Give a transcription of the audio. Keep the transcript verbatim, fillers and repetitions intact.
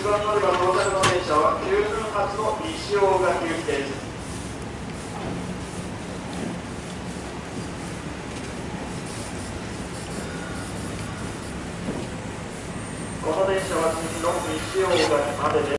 一番乗り場到着の電車はきゅうふんはちの西大垣行きです。この電車は次の西大垣までです。